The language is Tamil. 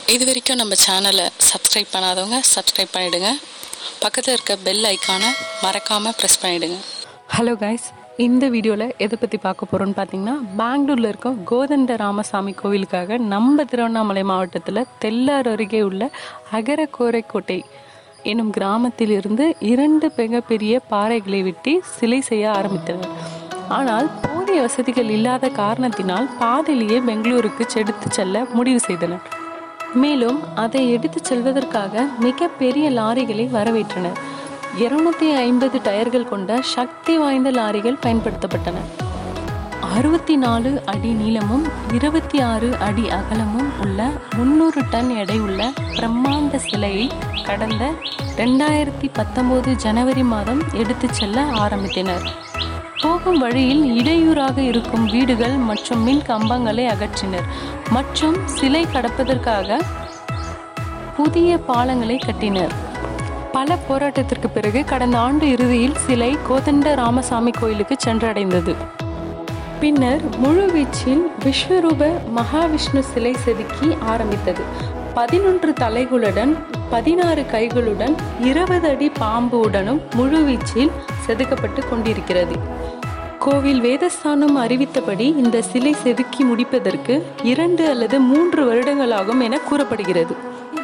இது வரைக்கும் நம்ம சேனலை சப்ஸ்கிரைப் பண்ணாதவங்க சப்ஸ்கிரைப் பண்ணிவிடுங்க. பக்கத்தில் இருக்க பெல் ஐக்கானை மறக்காமல் ப்ரெஸ் பண்ணிவிடுங்க. ஹலோ கைஸ், இந்த வீடியோவில் எதை பற்றி பார்க்க போகிறோன்னு பார்த்தீங்கன்னா, பெங்களூரில் இருக்க கோதண்டராமசாமி கோவிலுக்காக நம்ம திருவண்ணாமலை மாவட்டத்தில் தெல்லார் அருகே உள்ள அகரகோரைக்கோட்டை எனும் கிராமத்திலிருந்து 2 மிகப்பெரிய பாறைகளை வெட்டி சிலை செய்ய ஆரம்பித்தனர். ஆனால் போதிய வசதிகள் இல்லாத காரணத்தினால் பாதையிலேயே பெங்களூருக்கு எடுத்து செல்ல முடிவு செய்தனர். மேலும் அதை எடுத்து செல்வதற்காக மிக பெரிய லாரிகளை வரவேற்றனர். 250 டயர்கள் கொண்ட சக்தி வாய்ந்த லாரிகள் பயன்படுத்தப்பட்டன. 64 அடி நீளமும் 26 அடி அகலமும் உள்ள 300 டன் எடை உள்ள பிரம்மாண்ட சிலையை கடந்த 2019 ஜனவரி மாதம் எடுத்து செல்ல ஆரம்பித்தனர். போகும் வழியில் இடையூறாக இருக்கும் வீடுகள் மற்றும் மின் கம்பங்களை அகற்றினர் மற்றும் சிலை கடப்பதற்காக புதிய பாலங்களை கட்டினர். பல போராட்டத்திற்கு பிறகு கடந்த ஆண்டு இறுதியில் சிலை கோதண்டராமசாமி கோயிலுக்கு சென்றடைந்தது. பின்னர் முழுவீச்சில் விஸ்வரூப மகாவிஷ்ணு சிலை செதுக்கி ஆரம்பித்தது. 11 தலைகளுடன் 16 கைகளுடன் 20 அடி பாம்பு உடனும் முழுவீச்சில் செதுக்கப்பட்டு கொண்டிருக்கிறது. கோவில் வேதஸ்தானம் அறிவித்தபடி இந்த சிலை செதுக்கி முடிப்பதற்கு 2 அல்லது 3 வருடங்களாகும் என கூறப்படுகிறது.